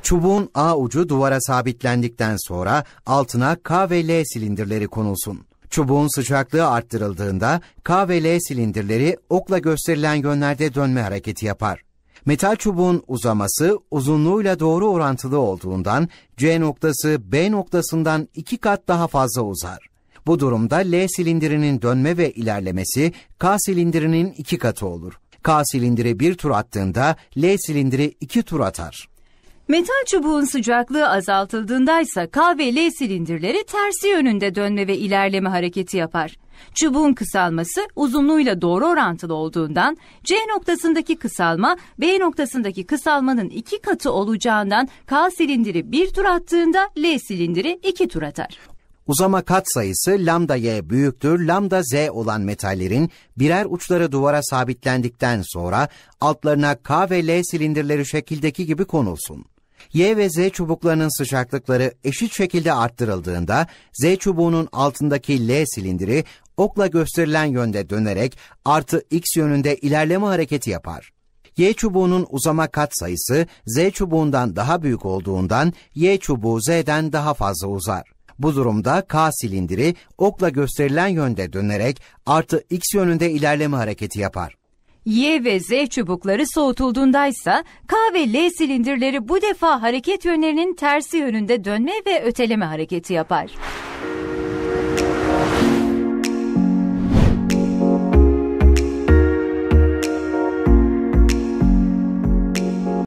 Çubuğun A ucu duvara sabitlendikten sonra altına K ve L silindirleri konulsun. Çubuğun sıcaklığı arttırıldığında K ve L silindirleri okla gösterilen yönlerde dönme hareketi yapar. Metal çubuğun uzaması uzunluğuyla doğru orantılı olduğundan C noktası B noktasından 2 kat daha fazla uzar. Bu durumda L silindirinin dönme ve ilerlemesi K silindirinin 2 katı olur. K silindiri 1 tur attığında L silindiri 2 tur atar. Metal çubuğun sıcaklığı azaltıldığındaysa K ve L silindirleri tersi yönünde dönme ve ilerleme hareketi yapar. Çubuğun kısalması uzunluğuyla doğru orantılı olduğundan C noktasındaki kısalma B noktasındaki kısalmanın 2 katı olacağından K silindiri 1 tur attığında L silindiri 2 tur atar. Uzama katsayısı lambda y büyüktür lambda z olan metallerin birer uçları duvara sabitlendikten sonra altlarına K ve L silindirleri şekildeki gibi konulsun. Y ve Z çubuklarının sıcaklıkları eşit şekilde arttırıldığında Z çubuğunun altındaki L silindiri okla gösterilen yönde dönerek artı X yönünde ilerleme hareketi yapar. Y çubuğunun uzama katsayısı Z çubuğundan daha büyük olduğundan Y çubuğu Z'den daha fazla uzar. Bu durumda K silindiri okla gösterilen yönde dönerek artı X yönünde ilerleme hareketi yapar. Y ve Z çubukları soğutulduğundaysa K ve L silindirleri bu defa hareket yönlerinin tersi yönünde dönme ve öteleme hareketi yapar.